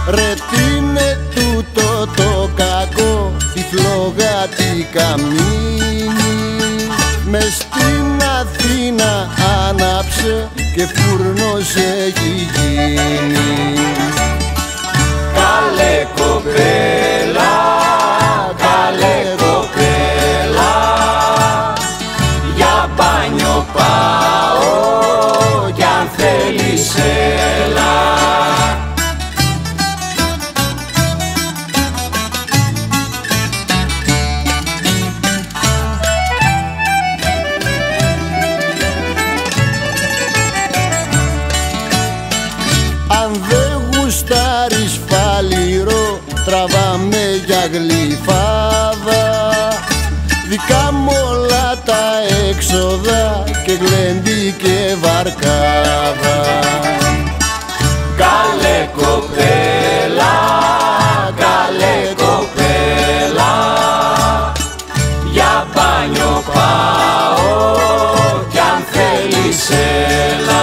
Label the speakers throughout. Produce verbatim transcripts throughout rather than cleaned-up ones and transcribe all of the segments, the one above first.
Speaker 1: Ρε τι είναι τούτο το κακό, τη φλόγα τη καμίνη. Μες στην Αθήνα άναψε και φούρνος έχει γίνει.
Speaker 2: Καλέ κοπέλα, καλέ κοπέλα, για μπάνιο πάω κι αν θέλεις έλα.
Speaker 1: Αν δεν γουστάρεις φαλιρό, τραβάμε για γλυφάδα. Δικά μου όλα τα έξοδα και γλέντι και βαρκάδα.
Speaker 2: Καλέ κοπέλα, καλέ κοπέλα, για μπάνιο πάω κι αν θέλεις έλα.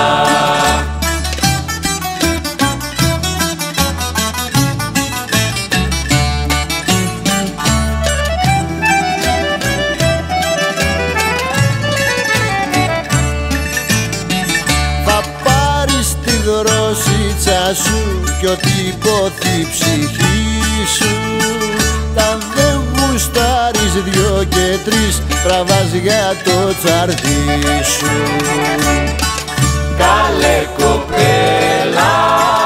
Speaker 1: Δρόσιτσα σου κι ό,τι υποθεί η ψυχή σου. Τα δεν γουστάρεις δυο και τρεις, τραβάς για το τσαρδί σου.
Speaker 2: Καλέ κοπέλα,